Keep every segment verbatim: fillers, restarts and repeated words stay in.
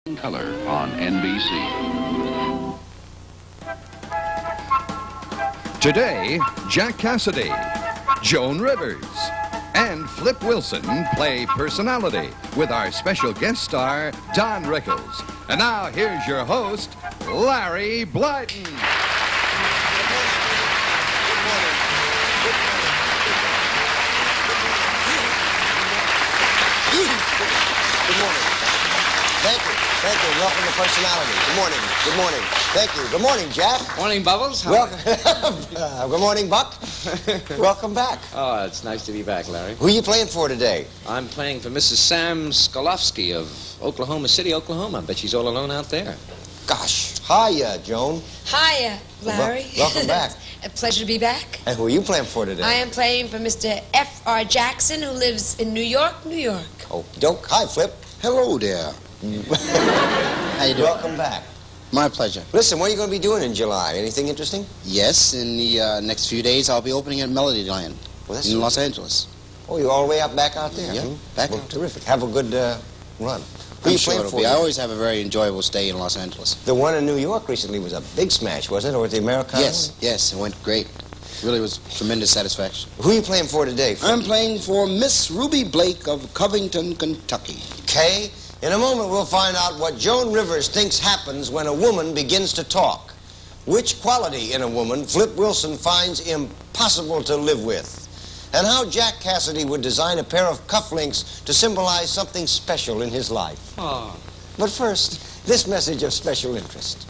Color on N B C. Today, Jack Cassidy, Joan Rivers, and Flip Wilson play personality with our special guest star, Don Rickles. And now, here's your host, Larry Blyden. Good morning. Thank you. Thank you. Welcome to Personality. Good morning. Good morning. Thank you. Good morning, Jack. Morning, Bubbles. How Welcome. uh, good morning, Buck. Welcome back. Oh, it's nice to be back, Larry. Who are you playing for today? I'm playing for Missus Sam Skolofsky of Oklahoma City, Oklahoma. I bet she's all alone out there. Gosh. Hiya, Joan. Hiya, Larry. Wel welcome back. A pleasure to be back. And who are you playing for today? I am playing for Mister F R Jackson, who lives in New York, New York. Oh, doke. Hi, Flip. Hello there. How you doing? Welcome back. My pleasure. Listen, what are you going to be doing in July? Anything interesting? Yes, in the uh, next few days, I'll be opening at Melodyland Well, that's in so Los Angeles. Oh, you're all the way up back out there? Yeah, hmm? back well, out. terrific. Have a good uh, run. Who I'm you sure playing it'll for? be. I always have a very enjoyable stay in Los Angeles. The one in New York recently was a big smash, wasn't it? Or the Americana? Yes, yes, it went great. Really was tremendous satisfaction. Who are you playing for today? Flip? I'm playing for Miss Ruby Blake of Covington, Kentucky. Okay. In a moment, we'll find out what Joan Rivers thinks happens when a woman begins to talk. Which quality in a woman Flip Wilson finds impossible to live with. And how Jack Cassidy would design a pair of cufflinks to symbolize something special in his life. Oh. But first, this message of special interest.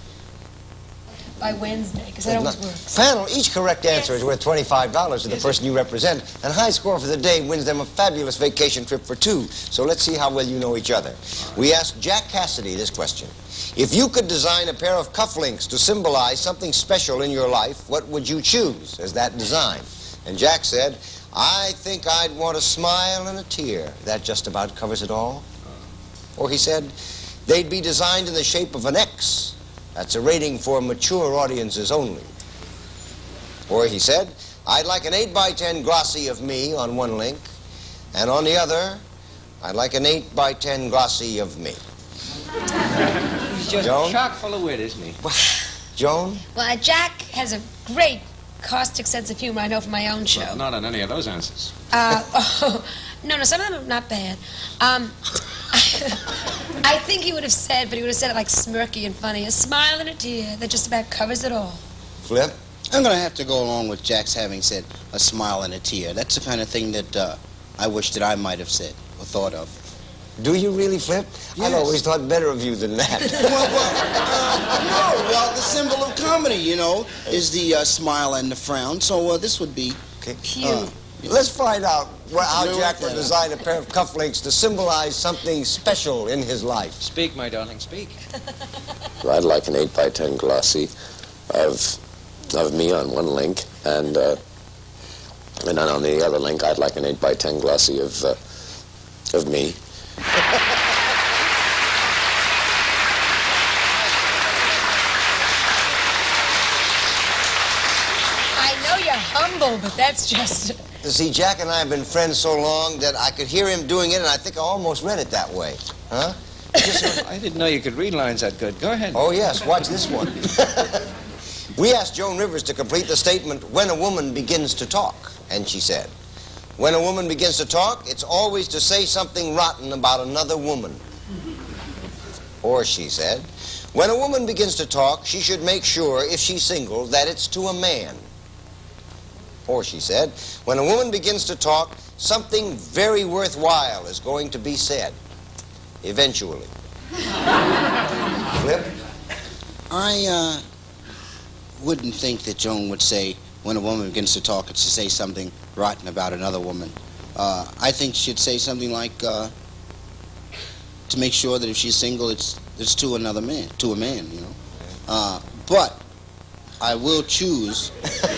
By Wednesday, because that always works. Panel, each correct answer Yes. is worth twenty-five dollars to the Is person you represent, and high score for the day wins them a fabulous vacation trip for two. So let's see how well you know each other. We asked Jack Cassidy this question. If you could design a pair of cufflinks to symbolize something special in your life, what would you choose as that design? And Jack said, I think I'd want a smile and a tear. That just about covers it all. Or he said, they'd be designed in the shape of an X. That's a rating for mature audiences only. Or he said, I'd like an eight by ten glossy of me on one link, and on the other, I'd like an eight by ten glossy of me. He's just Joan? chock full of wit, isn't he? Joan? Well, uh, Jack has a great caustic sense of humor, I know from my own show. Well, not on any of those answers. Uh, oh, no, no, some of them are not bad. Um, I think he would have said, but he would have said it like smirky and funny, a smile and a tear that just about covers it all. Flip? I'm going to have to go along with Jack's having said a smile and a tear. That's the kind of thing that uh, I wish that I might have said or thought of. Do you really, Flip? Yes. I've always thought better of you than that. well, well, uh, no, well, the symbol of comedy, you know, is the uh, smile and the frown. So uh, this would be Okay. Cute. Uh, Let's find out wh- how No, Jack would yeah. design a pair of cufflinks to symbolize something special in his life. Speak, my darling, speak. I'd like an eight by ten glossy of of me on one link, and uh, and then on the other link, I'd like an eight by ten glossy of uh, of me. I know you're humble, but that's just... You see, Jack and I have been friends so long that I could hear him doing it, and I think I almost read it that way. Huh? Just- I didn't know you could read lines that good. Go ahead. Oh, yes, watch this one. We asked Joan Rivers to complete the statement, when a woman begins to talk. And she said, when a woman begins to talk, it's always to say something rotten about another woman. Or she said, when a woman begins to talk, she should make sure, if she's single, that it's to a man. Or she said, when a woman begins to talk, something very worthwhile is going to be said. Eventually. Flip? I uh, wouldn't think that Joan would say, when a woman begins to talk, it's to say something rotten about another woman. Uh, I think she'd say something like, uh, to make sure that if she's single, it's it's to another man, to a man, you know. Uh, but I will choose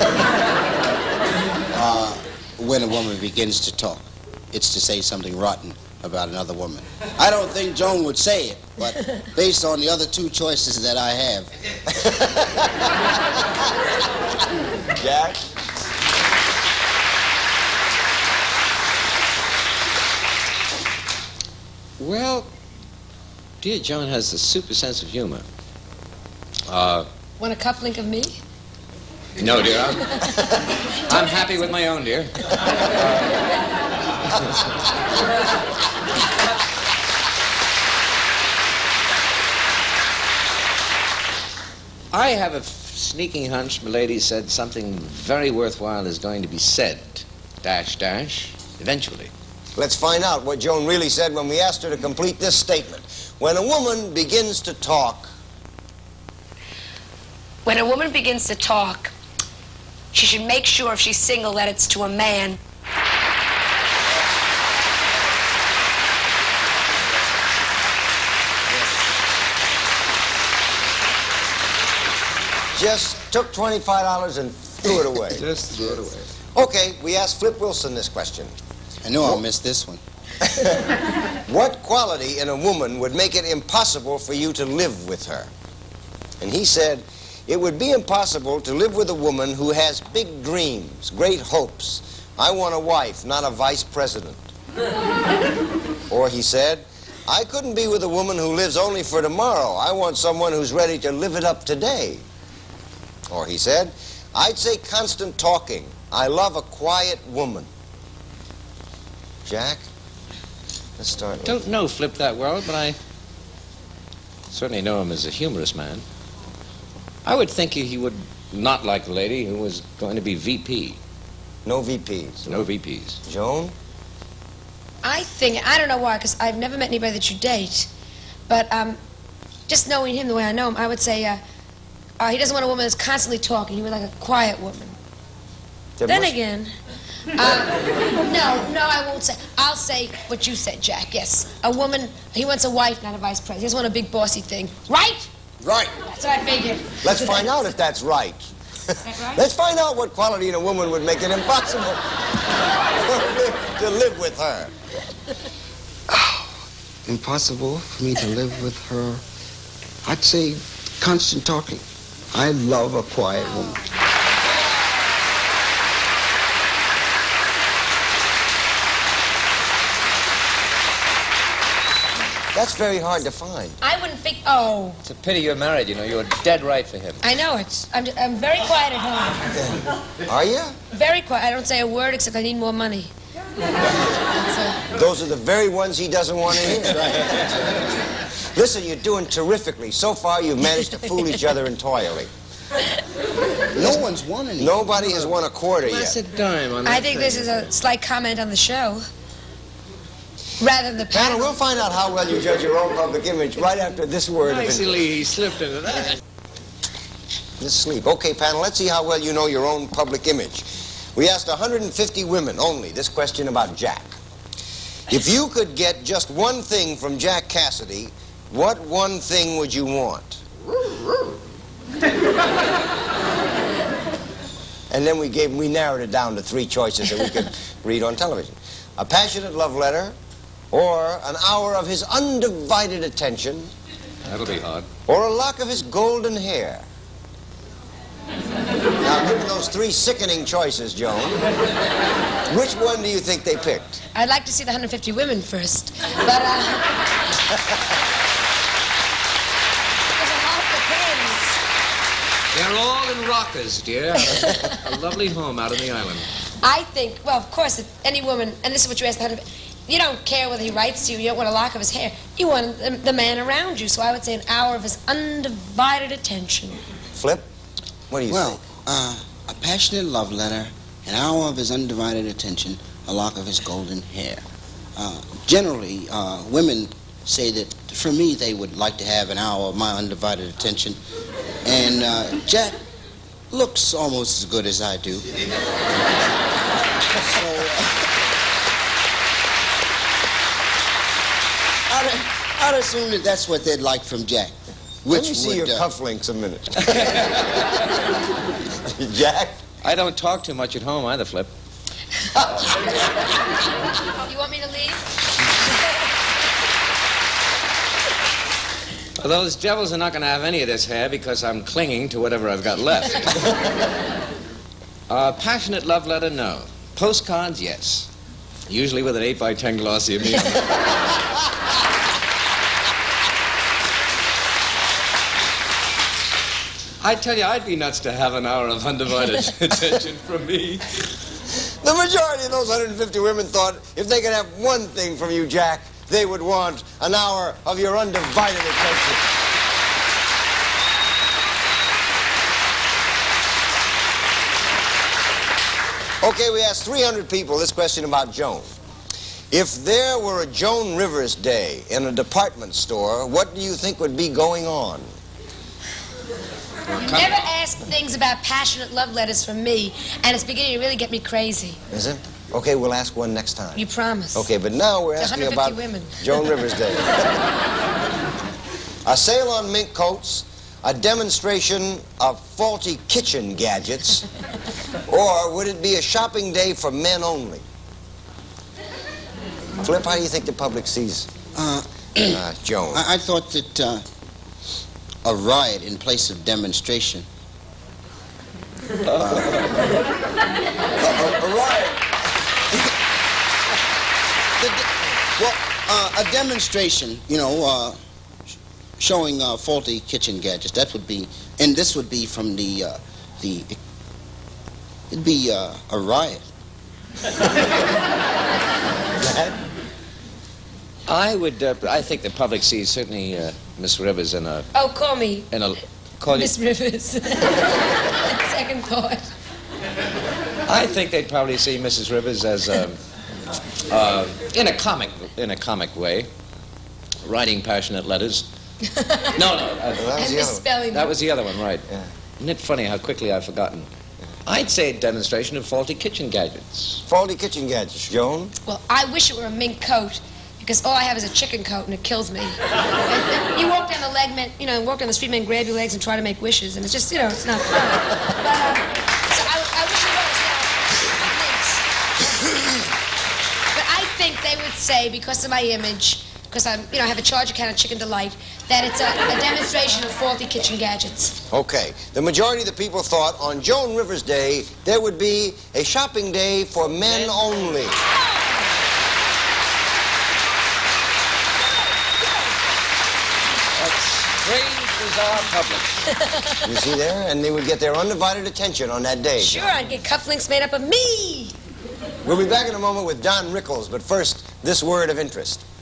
uh, when a woman begins to talk. It's to say something rotten about another woman. I don't think Joan would say it, but based on the other two choices that I have. Jack? Well, Dear Joan has a super sense of humor. Uh, Want a cuff link of me? no, dear. I'm, I'm happy with my own, dear. I have a sneaking hunch milady said something very worthwhile is going to be said, dash, dash, eventually. Let's find out what Joan really said when we asked her to complete this statement. When a woman begins to talk... When a woman begins to talk, she should make sure if she's single that it's to a man. Just took twenty-five dollars and threw it away. Just threw it away. Okay, we asked Flip Wilson this question. I know I'll miss this one. What quality in a woman would make it impossible for you to live with her? And he said, it would be impossible to live with a woman who has big dreams, great hopes. I want a wife, not a vice president. Or he said, I couldn't be with a woman who lives only for tomorrow. I want someone who's ready to live it up today. Or he said, I'd say constant talking. I love a quiet woman. Jack, let's start with... Don't know Flip that well, but I certainly know him as a humorous man. I would think he would not like a lady who was going to be V P. No V Ps. No V Ps. Joan? I think, I don't know why, because I've never met anybody that you date, but um, just knowing him the way I know him, I would say uh, uh, he doesn't want a woman that's constantly talking. He would like a quiet woman. There Then must- again, uh, no, no, I won't say. I'll say what you said, Jack, yes. A woman, he wants a wife, not a vice president. He doesn't want a big bossy thing. Right? Right. That's what I figured. Let's find out if that's right. That right? Let's find out what quality in a woman would make it impossible to live with her. Impossible for me to live with her. I'd say constant talking. I love a quiet woman. That's very hard to find. I wouldn't think, oh, It's a pity you're married, you know. You're dead right for him. I know it. I'm, I'm very quiet at home. Are you? Very quiet. I don't say a word except I need more money. That's, uh, Those are the very ones he doesn't want to hear. Listen, you're doing terrifically. So far, you've managed to fool each other entirely. No one's won anything. Nobody has won a quarter That's yet. a dime on that I think thing. this is a slight comment on the show. Rather than the Panel, panel. we'll find out how well you judge your own public image right after this word of Nicely he slipped into that. this sleep. Okay, panel, let's see how well you know your own public image. We asked one hundred fifty women only this question about Jack. If you could get just one thing from Jack Cassidy, what one thing would you want? And then we gave, we narrowed it down to three choices that we could read on television. A passionate love letter, or an hour of his undivided attention, That'll be hard. or a lock of his golden hair. Now, given those three sickening choices, Joan, which one do you think they picked? I'd like to see the one hundred fifty women first. But, uh... because a lot depends. They're all in rockers, dear. A lovely home out on the island. I think, well, of course, if any woman, and this is what you asked the one hundred fifty, you don't care whether he writes to you, you don't want a lock of his hair. You want the, the man around you. So I would say an hour of his undivided attention. Flip, what do you Well, think? uh, a passionate love letter, an hour of his undivided attention, a lock of his golden hair. Uh, generally, uh, women say that for me they would like to have an hour of my undivided attention. And uh, Jack looks almost as good as I do. So, uh, I'd, I'd assume that that's what they'd like from Jack. Which Let me see would, your uh, cufflinks a minute. Jack? I don't talk too much at home either, Flip. You want me to leave? Well, those devils are not going to have any of this hair because I'm clinging to whatever I've got left. uh, passionate love letter, no. Postcards, yes. Usually with an eight by ten glossy of me on it. I tell you, I'd be nuts to have an hour of undivided attention from me. The majority of those one hundred fifty women thought if they could have one thing from you, Jack, they would want an hour of your undivided attention. Okay, we asked three hundred people this question about Joan. If there were a Joan Rivers Day in a department store, what do you think would be going on? You never ask things about passionate love letters from me, and it's beginning to really get me crazy. Is it? Okay, we'll ask one next time. You promise. Okay, but now we're It's asking one hundred fifty about women. Joan Rivers Day. A sale on mink coats, a demonstration of faulty kitchen gadgets, or would it be a shopping day for men only? Flip, how do you think the public sees Uh, uh, Joan? I, I thought that uh, a riot in place of demonstration. Uh, a, a riot. The de- well, uh, a demonstration, you know, uh, sh- showing uh, faulty kitchen gadgets. That would be, and this would be from the uh, the. It'd be uh, a riot. I would, uh, I think the public sees certainly uh, Miss Rivers in a, Oh, call me in a, call you, Miss Rivers. Second thought. I think they'd probably see Missus Rivers as, um, uh, in a comic, in a comic way, writing passionate letters. No, no, uh, Well, that was And the other one. misspelling. that was the other one, right. Yeah. Isn't it funny how quickly I've forgotten? I'd say a demonstration of faulty kitchen gadgets. Faulty kitchen gadgets, Joan. Well, I wish it were a mink coat, because all I have is a chicken coat, and it kills me. And you walk down the leg, men, you know, walk down the street, men grab your legs and try to make wishes, and it's just, you know, it's not fun. But, uh, so I, I wish it was uh, minks. But I think they would say, because of my image, because I'm, you know, I have a charge account of Chicken Delight, that it's a, a demonstration of faulty kitchen gadgets. Okay. The majority of the people thought on Joan Rivers Day there would be a shopping day for men only. Strange, bizarre public. You see there? And they would get their undivided attention on that day. Sure, I'd get cufflinks made up of me. We'll be back in a moment with Don Rickles, but first, this word of interest.